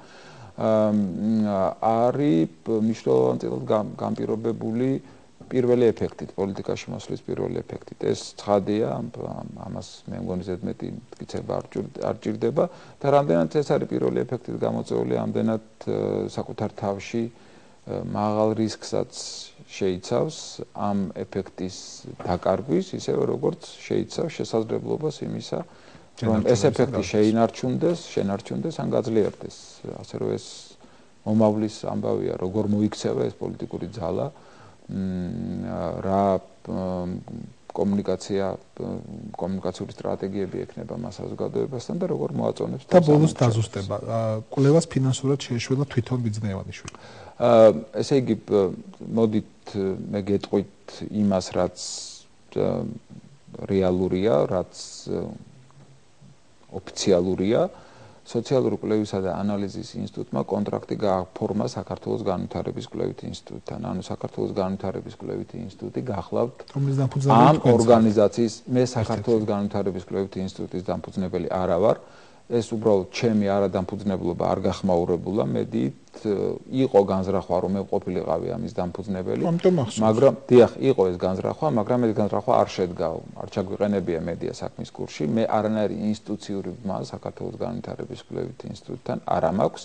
არის მნიშვნელოვნად განპირობებული პირველი ეფექტით, პოლიტიკაში მოსვლის პირველი ეფექტით. ეს ცხადია, ამას მე მგონი ზედმეტი მტკიცება არ ჭირდება და რამდენად ეს არის პირველი ეფექტით გამოწვეული, ამდენად საკუთარ თავში მაღალ რისკსაც შეიცავს ამ ეფექტის დაკარგვის, ისევე როგორც შეიცავს შესაძლებლობას იმისა, რომ ეს ეფექტი შეინარჩუნდეს, შენარჩუნდეს ან გაძლიერდეს. ასე რომ ეს მომავლის ამბავია, როგორ მოიქცევა ეს პოლიტიკური ძალა, რა კომუნიკაცია, კომუნიკაციური სტრატეგიები ექნება მას საზოგადოებასთან და როგორ მოაწონებს და ბოლოს დაზუსტება. კვლევას ფინანსურად შეეშველა თვითონ ბიძნეევანიშვილი. ესე იგი, მოდით მე გეტყვით იმას, რაც რეალურია, რაც ოფიციალურია. სოციალური კვლევისა და ანალიზის ინსტიტუტმა კონტრაქტი გააფორმა საქართველოს განვითარების კვლევითი ინსტიტუტთან. ანუ საქართველოს განვითარების კვლევითი ინსტიტუტი გახლავთ ამ ორგანიზაციის, მე საქართველოს განვითარების კვლევითი ინსტიტუტის დამფუძნებელი არა ვარ. ეს უბრალოდ ჩემი არადამფუძნებლობა არ გახმაურებულა, მედით იყო განზრახვა, რომ მე ყოფილიყავი ამის დამფუძნებელი, მაგრამ დიახ, იყო ეს განზრახვა, მაგრამ ეს განზრახვა არ შედგა, არ ჩაგვიყენებია მედია საქმის კურსში. მე არანაირი ინსტიტუციური ბმა საქართველოს განვითარების კვლევითი ინსტიტუტთან არ მაქვს.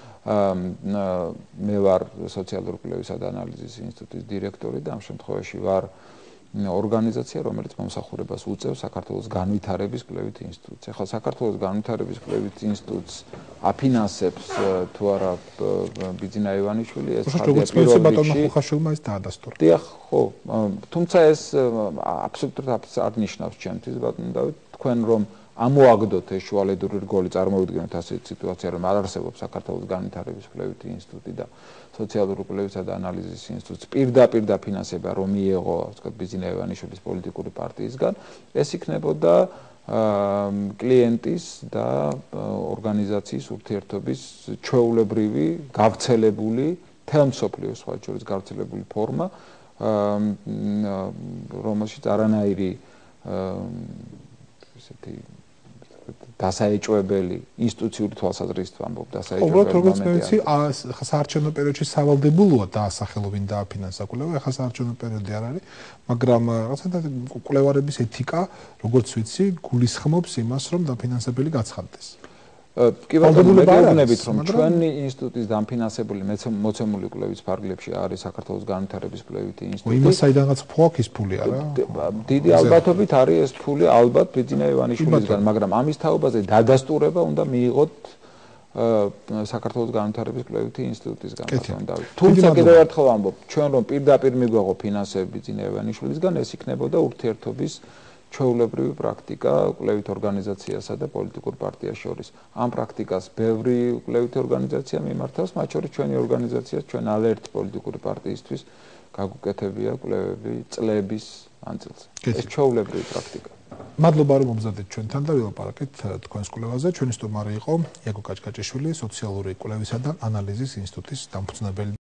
მე ვარ სოციალური კვლევისა და ანალიზის ინსტიტუტის დირექტორი და ამ შემთხვევაში ვარ ორგანიზაცია, რომელიც მომსახურებას უწევს საქართველოს განვითარების კვლევითი ინსტიტუტს. ახლა საქართველოს განვითარების კვლევითი ინსტიტუტს აფინანსებს თუ არა ბიძინა ივანიშვილი, ეს ხალხის პირველ რიგში ხალხშვილმა ის დაადასტურა. დიახ, ხო, თუმცა ეს აბსოლუტურად არ ნიშნავს ჩემთვის, ბატონო დავით, თქვენ რომ ამოაგდოთ ეს შუალედური რგოლი, წარმოვიდგინოთ ასეთი სიტუაცია, რომ არ არსებობს საქართველოს განვითარების კვლევითი ინსტიტუტი და სოციალური კვლევისა და ანალიზის ინსტიტუტს პირდაპირ დაფინანსება რომ მიიღო, ვთქვათ, ბიძინა ივანიშვილის პოლიტიკური პარტიისგან, ეს იქნებოდა კლიენტის და ორგანიზაციის ურთიერთობის ჩვეულებრივი, გავრცელებული, მთელ მსოფლიოს სხვა შორის გავრცელებული ფორმა, რომელშიც არანაირი ესეთი დასაეჭვებელი ინსტიტუციური თვალსაზრისით ვამბობ, დასაეჭვებელი მომენტია. უბრალოდ როგორც მეცი საარჩევნო პერიოდში სავალდებულოა დაასახელო ვინ დააფინანსა კვლევა, ახლა საარჩევნო პერიოდი არ არის, მაგრამ რაღაცა კვლევარების ეთიკა, როგორც ვიცი, გულისხმობს იმას, რომ დაფინანსებელი გაცხადდეს. კი ბატონო, მეგობრებებით, რომ ჩვენი ინსტიტუტის დამფინანსებული მოცემული კვლევის ფარგლებში არის საქართველოს განვითარების კვლევითი ინსტიტუტი. იმას საიდანაც ფოქის ფული არა? დიდი ალბათობით არის ეს ფული ალბათ ბიძინა ივანიშვილისგან, მაგრამ ამის თაობაზე დადასტურება უნდა მიიღოთ საქართველოს განვითარების კვლევითი ინსტიტუტისგან. თუმცა კიდევ ერთხელ ვამბობ, ჩვენ რომ პირდაპირ მიგვეღო ფინანსები ბიძინა ივანიშვილისგან, ეს იქნებოდა ურთიერთობის ჩვეულებრივი პრაქტიკა კვლევით ორგანიზაციასა და პოლიტიკურ პარტიას შორის. ამ პრაქტიკას ბევრი კვლევითი ორგანიზაცია მიმართავს, მათ შორის ჩვენი ორგანიზაცია, ჩვენ ალერტი პოლიტიკური პარტიისთვის გაგუკეთებია კვლევები წლების მანძილზე. ეს ჩვეულებრივი პრაქტიკა. მადლობა რომ მომზადეთ ჩვენთან და ვილაპარაკეთ თქვენს კვლევაზე. ჩვენი სტუმარი იყო იაკო კაჭკაჭიშვილი, სოციალური კვლევისა და ანალიზის ინსტიტუტის დამფუძნებელი.